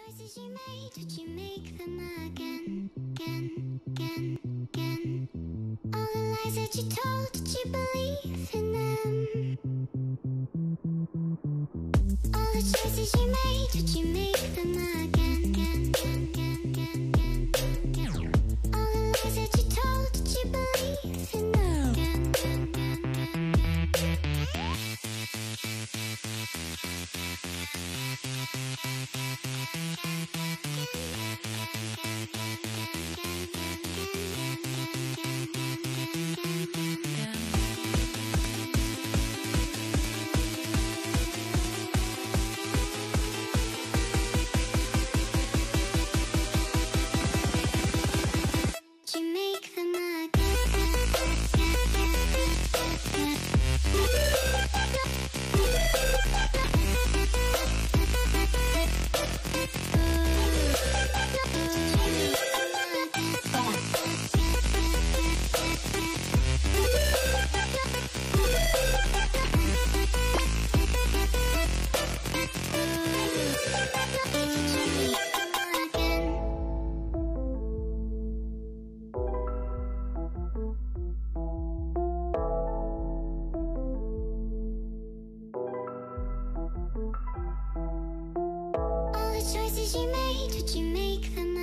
choices you made, did you make them again, again, again, again? All the lies that you told, did you believe in them? All the choices you made, did you make them again, again, again, again, again, again? All the lies that you told, did you believe in them? Again, again, again, again, again. To make them choices you made, did you make them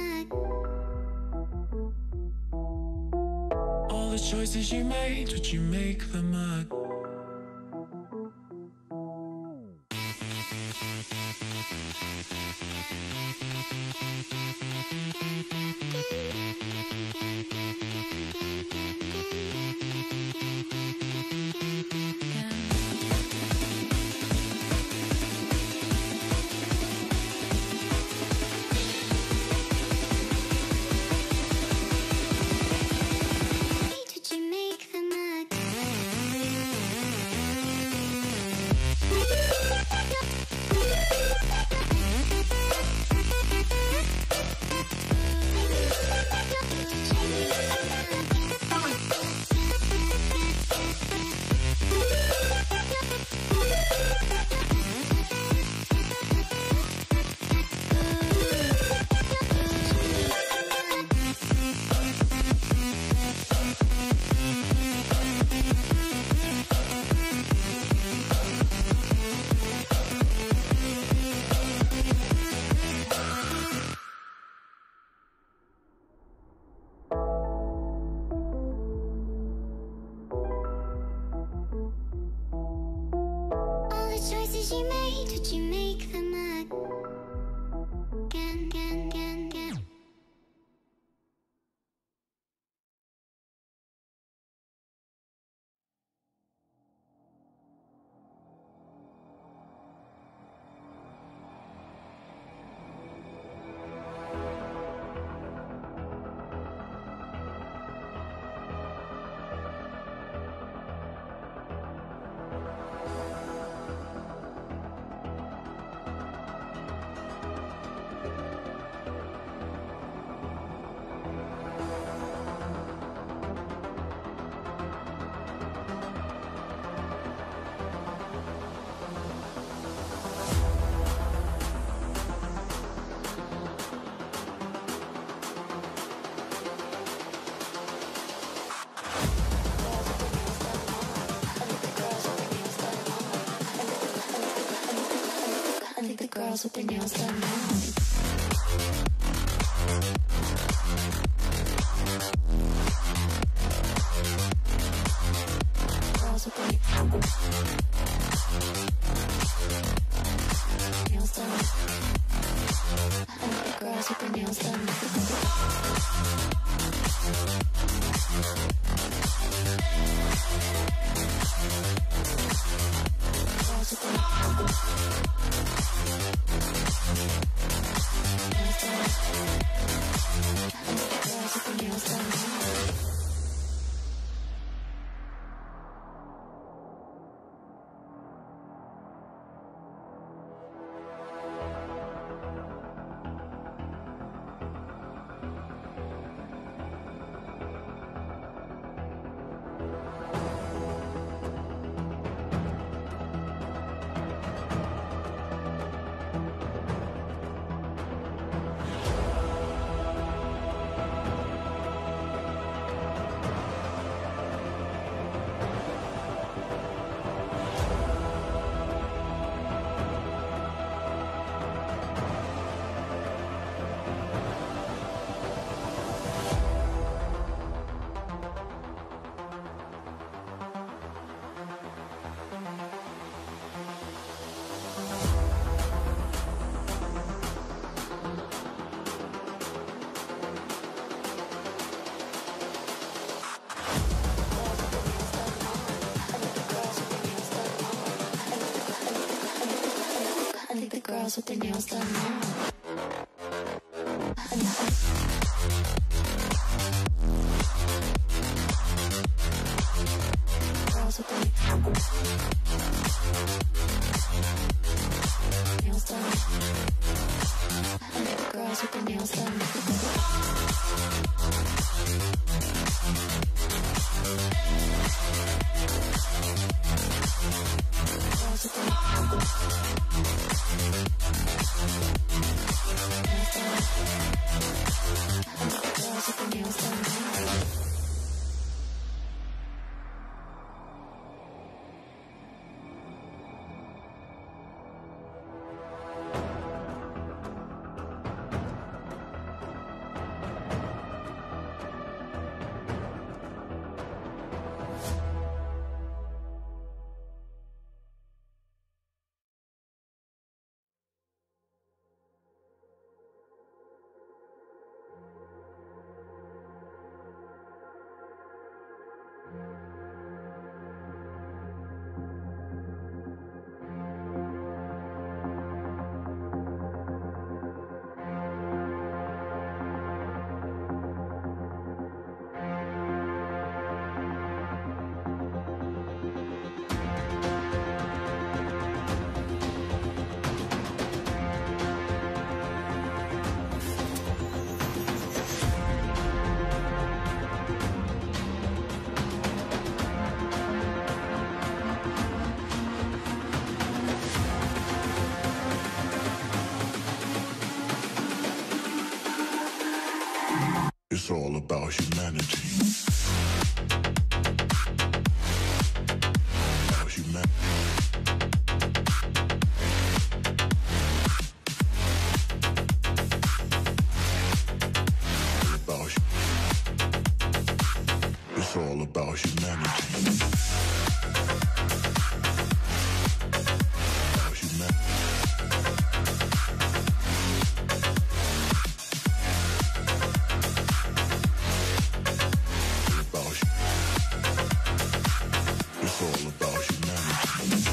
All the choices you made, did you make them did you make them choices you made, did you make them again, again, again, again? I think the girls with their nails done now. Girls with their nails done. I think the girls with their nails done. Girls with their girls with their nails done now. Girls with their nails done. Girls with their nails done. Girls with their nails done. It's all about humanity. About humanity. It's all about humanity. About humanity. It's all about humanity.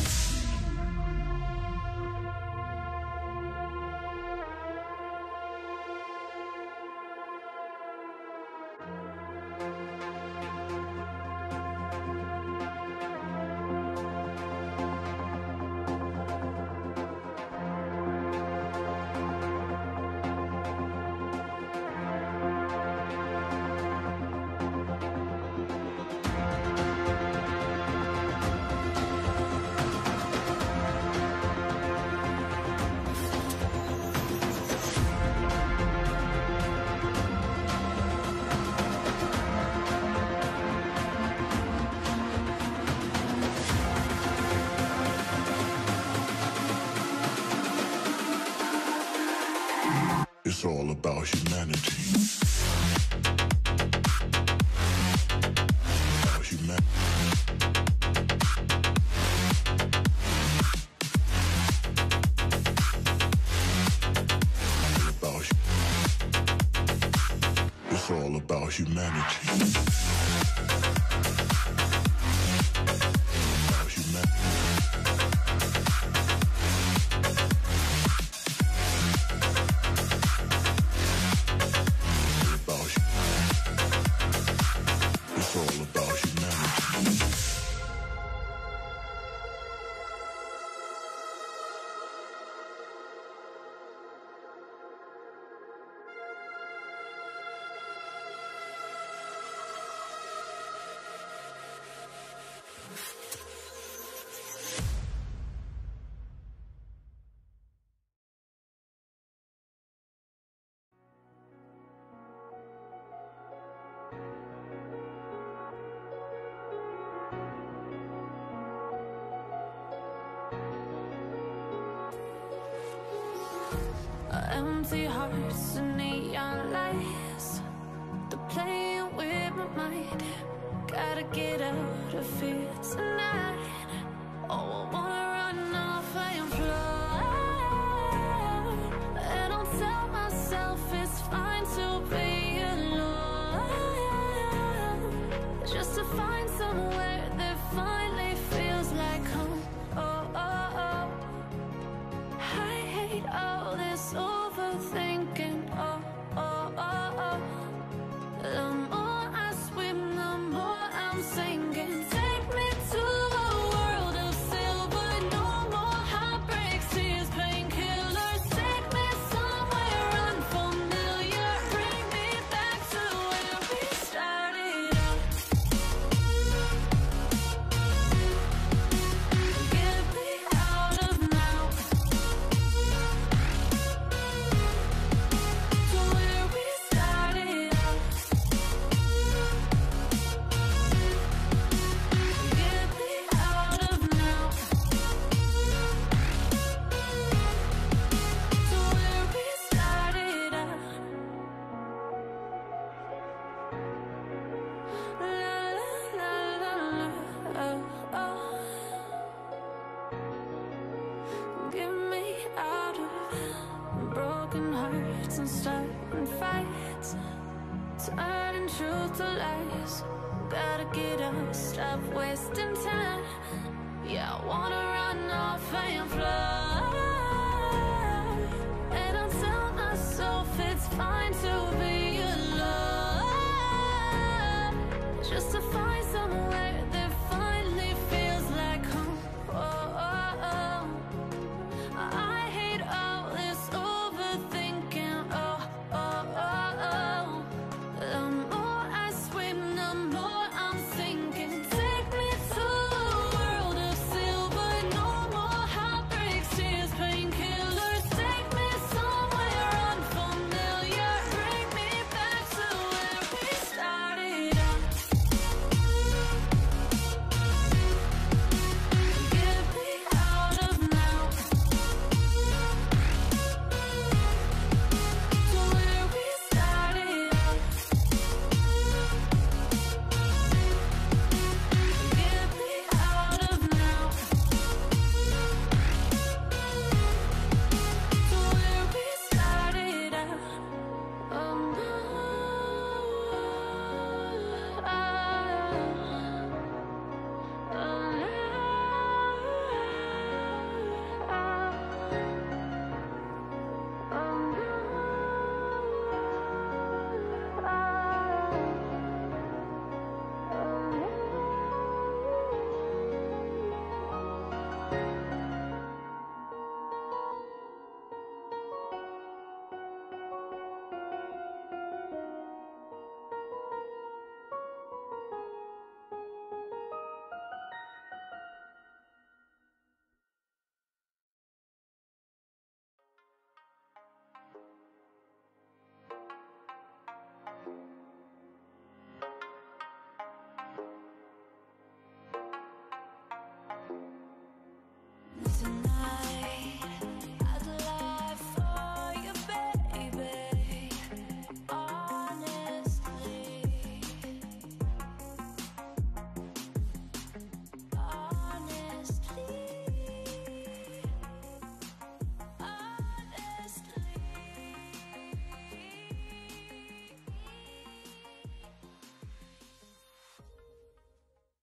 It's all about humanity. About humanity. It's all about humanity. About humanity. It's all about humanity. Empty hearts and neon lights, they're playing with my mind. Gotta get out of here tonight. Oh, I wanna run off and fly, and I'll tell myself it's fine to be alone, just to find somewhere that finally feels like home. Oh, oh, oh. I hate broken hearts and starting fights, turning truth to lies. Gotta get up, stop wasting time. Yeah, I wanna run off and fly.